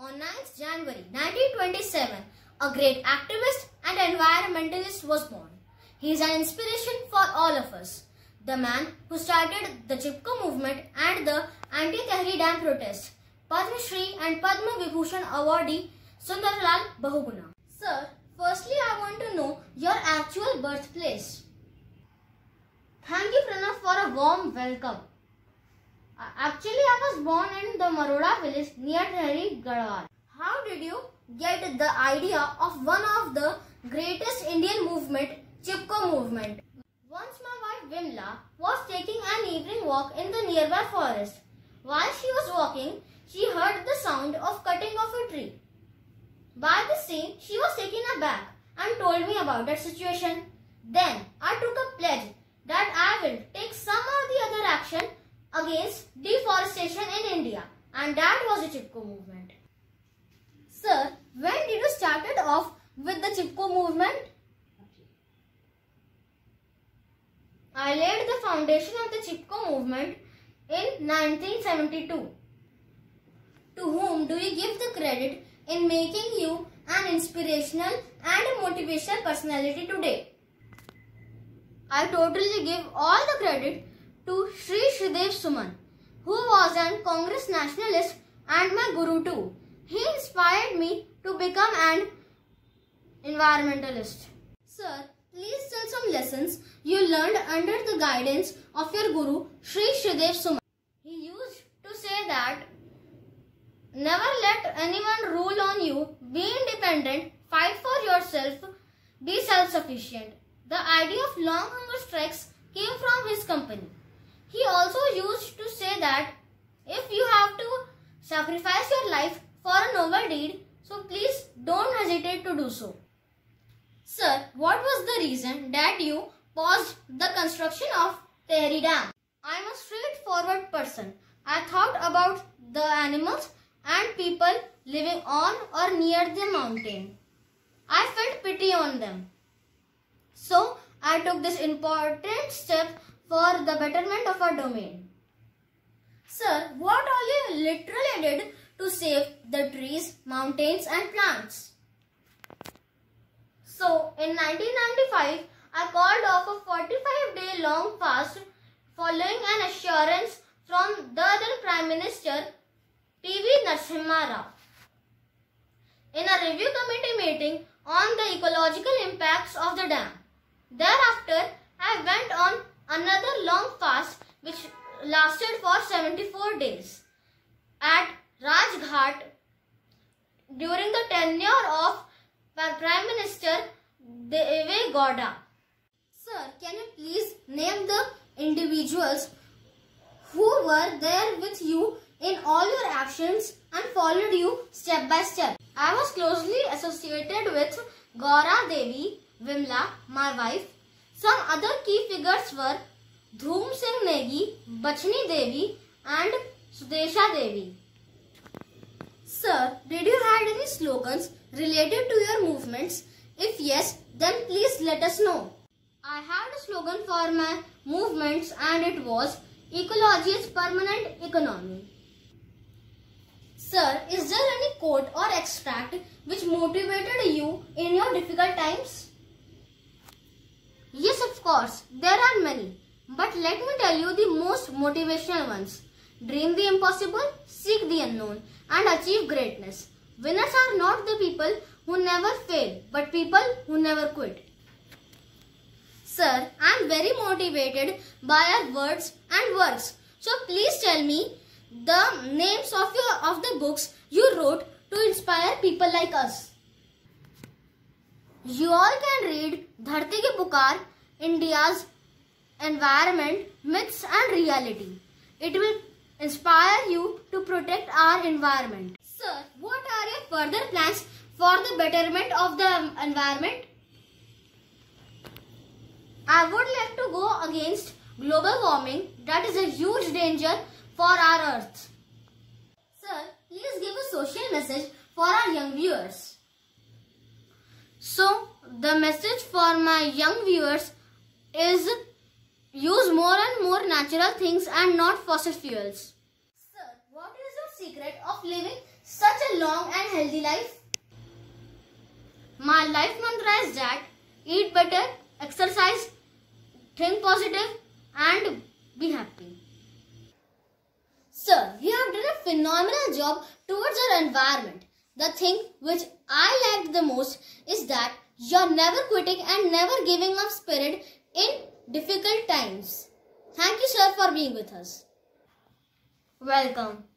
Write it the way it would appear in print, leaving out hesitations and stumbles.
On 9th January 1927, a great activist and environmentalist was born. He is an inspiration for all of us. The man who started the Chipko movement and the anti-Tehri Dam protest, Padma Shri and Padma Vibhushan awardee Sundarlal Bahuguna. Sir, firstly I want to know your actual birthplace. Thank you Pranav for a warm welcome. Actually, I was born in the Maroda village near Tehri, Garhwal. How did you get the idea of one of the greatest Indian movement, Chipko movement? Once my wife Vimla was taking an evening walk in the nearby forest. While she was walking, she heard the sound of cutting of a tree. By the scene, she was taken aback and told me about that situation. Then, I took a pledge that I will take some or the other action against deforestation in India, and that was the Chipko movement. Sir, when did you started off with the Chipko movement? I laid the foundation of the Chipko movement in 1972. To whom do you give the credit in making you an inspirational and motivational personality today? I totally give all the credit to Sri Shridev Suman, who was an Congress nationalist and my guru too. He inspired me to become an environmentalist. Sir, please tell some lessons you learned under the guidance of your guru Sri Shridev Suman. He used to say that never let anyone rule on you, be independent, fight for yourself, be self-sufficient. The idea of long hunger strikes came from his company. He also used to say that if you have to sacrifice your life for a noble deed, so please don't hesitate to do so. Sir, what was the reason that you paused the construction of Tehri Dam? I am a straightforward person. I thought about the animals and people living on or near the mountain. I felt pity on them. So, I took this important step for the betterment of our domain. Sir, what all you literally did to save the trees, mountains and plants? So, in 1995, I called off a 45-day long fast following an assurance from the then Prime Minister P.V. Narasimha Rao. In a review committee meeting on the ecological impacts of the dam. Thereafter, I went on another long fast which lasted for 74 days at Rajghat during the tenure of Prime Minister Deve Gowda. Sir, can you please name the individuals who were there with you in all your actions and followed you step by step? I was closely associated with Gaura Devi, Vimla, my wife. Some other key figures were Dhoom Singh Negi, Bachni Devi and Sudesha Devi. Sir, did you had any slogans related to your movements? If yes, then please let us know. I had a slogan for my movements and it was Ecology is Permanent Economy. Sir, is there any quote or extract which motivated you in your difficult times? Yes, of course, there are many. But let me tell you the most motivational ones. Dream the impossible, seek the unknown, and achieve greatness. Winners are not the people who never fail, but people who never quit. Sir, I am very motivated by your words and works. So please tell me the names of the books you wrote to inspire people like us. You all can read Dharti Ki Pukar, India's Environment, Myths and Reality. It will inspire you to protect our environment. Sir, what are your further plans for the betterment of the environment? I would like to go against global warming, that is a huge danger for our earth. Sir, please give a social message for our young viewers. So, the message for my young viewers is use more and more natural things and not fossil fuels. Sir, what is your secret of living such a long and healthy life? My life mantra is that eat better, exercise, think positive and be happy. Sir, you have done a phenomenal job towards our environment. The thing which I liked the most is that you're never quitting and never giving up spirit in difficult times. Thank you, sir, for being with us. Welcome.